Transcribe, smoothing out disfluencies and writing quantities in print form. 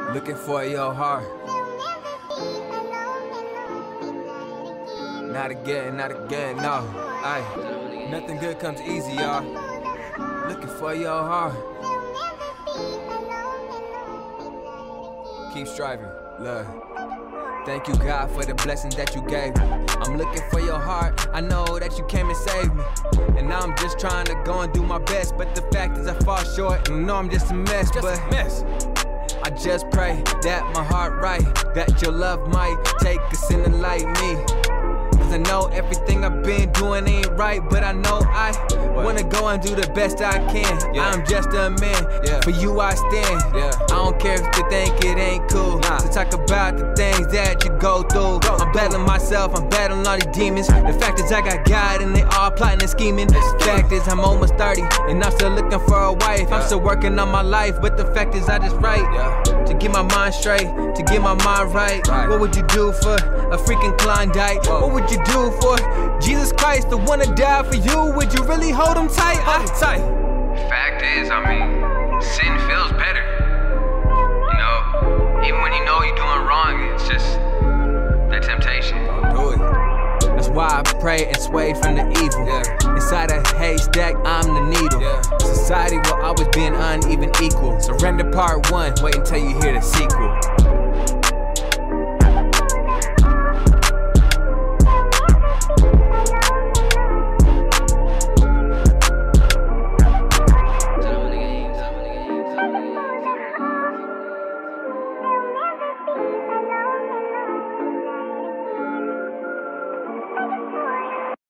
Looking for your heart. Not again, no. Aye. Nothing good comes easy, y'all. Looking for your heart. Keep striving, love. Thank you, God, for the blessings that you gave me. I'm looking for your heart. I know that you came and saved me. And now I'm just trying to go and do my best. But the fact is I fall short and I know I'm just a mess. I just pray that my heart right, that your love might take a sinner like me. Cause I know everything I've been doing ain't right, but I know I wanna go and do the best I can. I'm just a man, for you I stand. I don't care if you think it ain't cool to talk about the things that you go through. I'm battling myself, I'm battling all these demons. The fact is I got God and they all plotting and scheming. The fact is I'm almost 30 and I'm still looking for a wife. I'm still working on my life, but the fact is I just write to get my mind straight, to get my mind right. What would you do for a freaking Klondike? What would you do for Jesus Christ, the one that died for you? Would you really hold him tight? Fact is, I mean, sin feels better. You know, even when you know you're doing wrong, it's just that temptation. Don't do it. That's why I pray and sway from the evil. Inside a haystack, I'm the needle. Society will always be an uneven equal. Surrender part 1, wait until you hear the sequel.